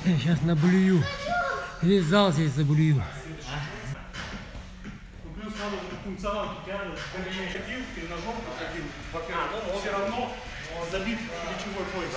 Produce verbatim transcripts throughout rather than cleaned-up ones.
Я сейчас наблюю. Весь зал здесь заблюю. Плюс надо функционал ходил, тренажер проходил, во-первых, все равно забит плечевой пояс.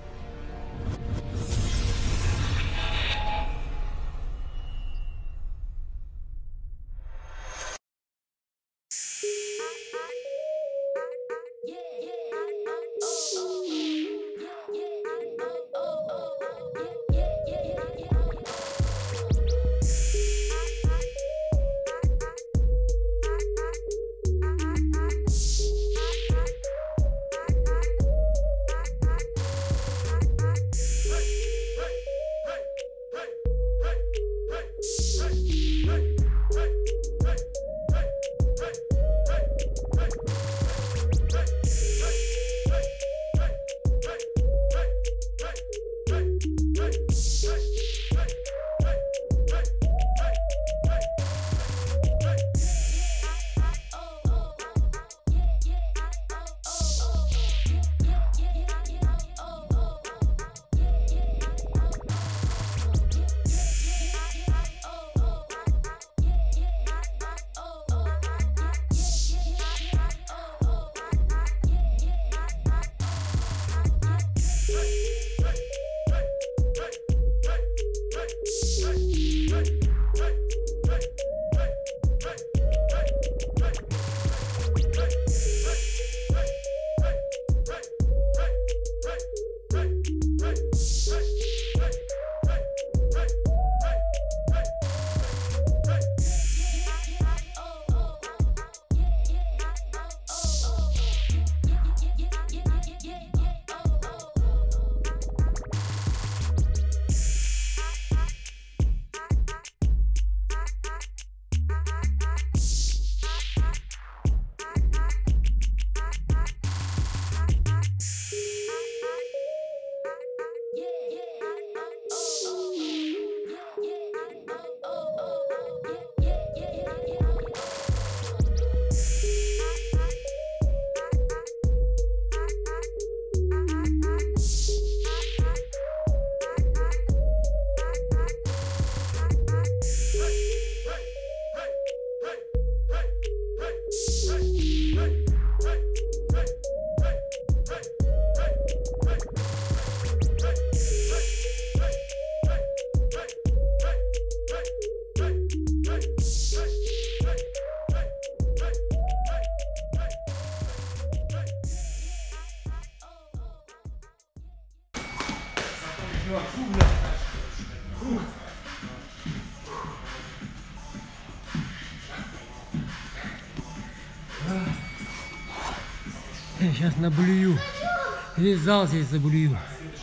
Я сейчас наблюю. Весь зал здесь заблюю.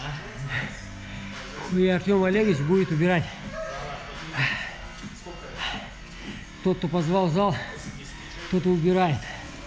И Артем Олегович будет убирать. Тот, кто позвал в зал, тот и убирает.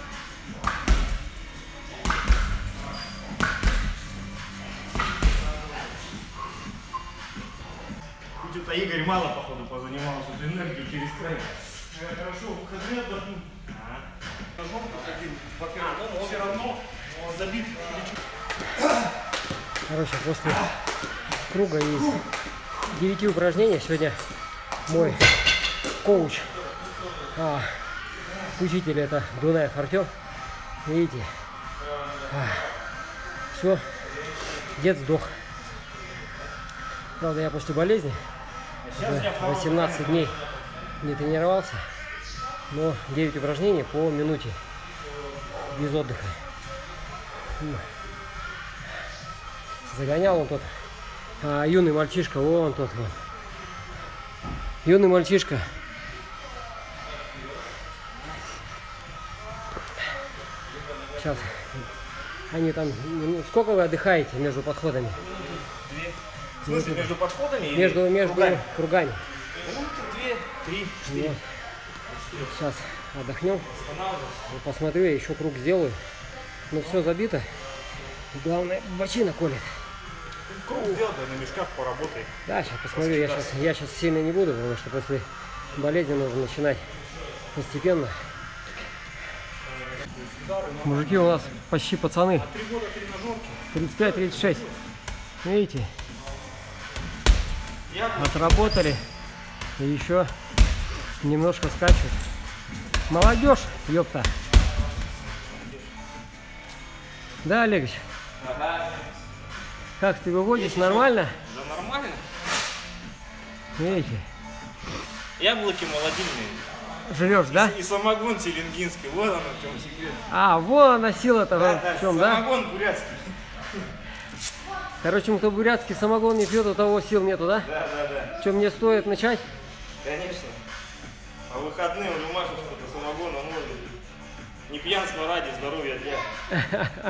Тут Игорь мало, походу, позанимался, эту энергию через край. Хорошо, выходные отдохну. Ножом проходил, во-первых, все равно забит плечевой. Короче, после круга из девяти упражнений сегодня мой коуч, а, учитель это Дунаев Артем. Видите, а, все, дед сдох. Правда, я после болезни восемнадцать дней не тренировался, но девять упражнений по минуте без отдыха. Загонял он тот, а юный мальчишка, вон тот вот. Юный мальчишка. Сейчас. Они там... Ну, сколько вы отдыхаете между подходами? Две. В смысле, между подходами? Между, или между кругами? кругами. Минуты две, три, четыре. Вот. Сейчас отдохнем. Посмотрю, я еще круг сделаю. Ну, все забито. Главное, бочина колет. Круг сделай, на мешках поработай. Да, сейчас посмотрю. Я сейчас, я сейчас сильно не буду, потому что после болезни нужно начинать постепенно. Мужики у нас почти пацаны. тридцать пять тридцать шесть. Видите? отработали. И еще немножко скачут. Молодежь, ёпта. Да, Олегович? Ага. Как ты выводишь? Нормально? Да нормально. Видите? Яблоки молодильные. Живешь, да? И самогон селенгинский. Вот оно в чем секрет. А, вон она сила-то Да, в да, чем, да? самогон бурятский. Короче, кто бурятский самогон не пьет, у того сил нету, да? Да, да, да. Что, мне стоит начать? Конечно. А выходные уже машешь что-то самогоном можно. Не пьянство ради, здоровья для.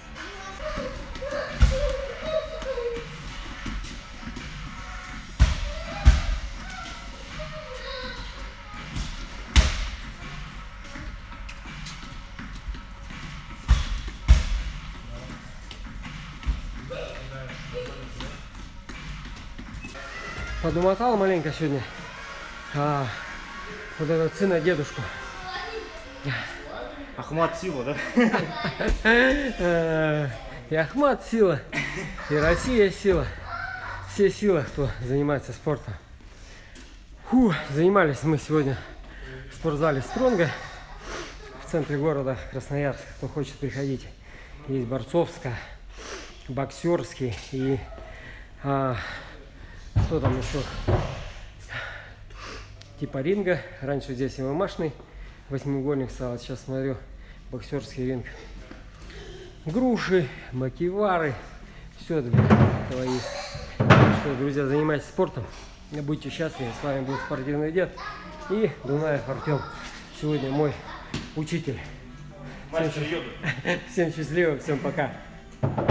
Подумотал маленько сегодня. А, вот этот сына дедушку. Ахмат сила, да? И Ахмат сила, и Россия сила. Все силы, кто занимается спортом. Фу, занимались мы сегодня в спортзале Стронга в центре города Красноярск. Кто хочет, приходить. Есть борцовская, боксерский и а, что там еще? Типа ринга. Раньше здесь ММАшный восьмиугольник стал. Сейчас смотрю, боксерский ринг. Груши, макивары. Все это этого есть. Так что, друзья, занимайтесь спортом. Будьте счастливы. С вами был Спортивный дед и Дунаев Артем. Сегодня мой учитель. Всем, всем счастливо, всем пока.